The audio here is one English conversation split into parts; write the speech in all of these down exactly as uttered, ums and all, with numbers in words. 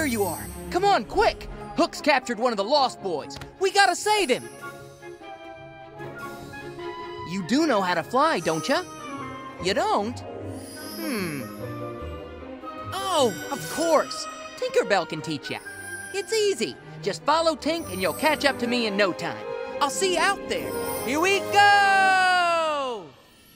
there you are. Come on, quick. Hook's captured one of the Lost Boys. We gotta save him. You do know how to fly, don't you? You don't? Hmm. Oh, of course. Tinkerbell can teach you. It's easy. Just follow Tink and you'll catch up to me in no time. I'll see you out there. Here we go!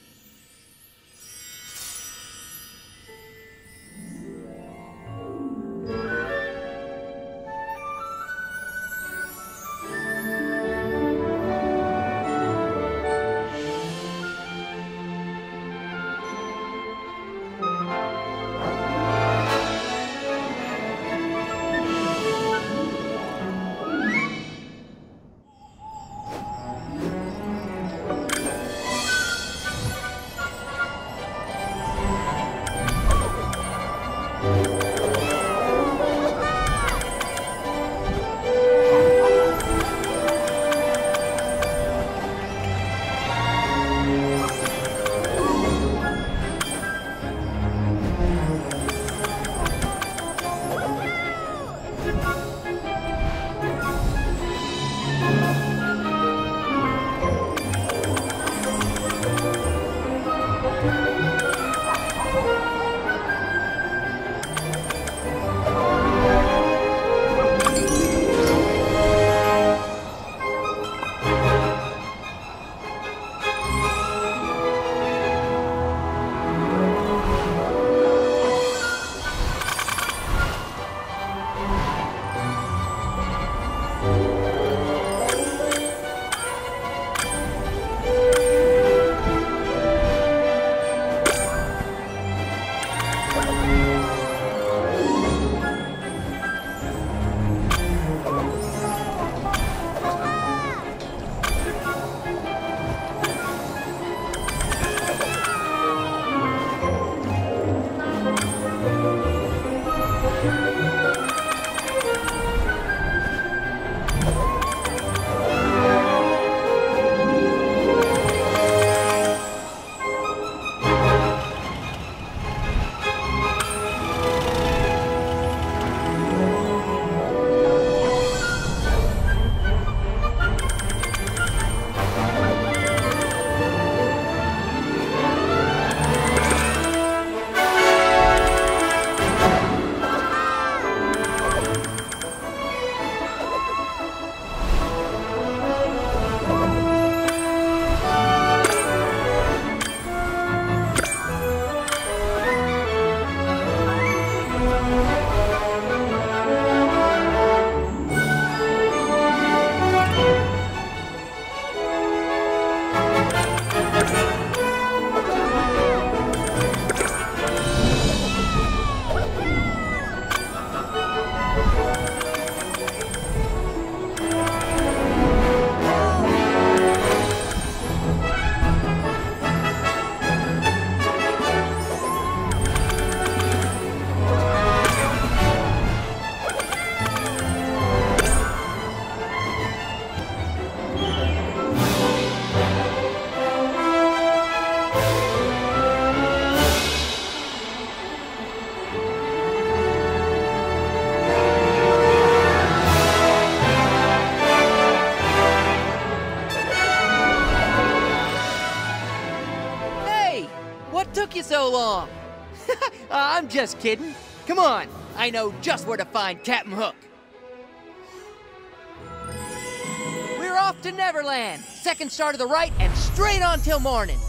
Took you so long? I'm just kidding. Come on, I know just where to find Captain Hook. We're off to Neverland. Second star to the right and straight on till morning.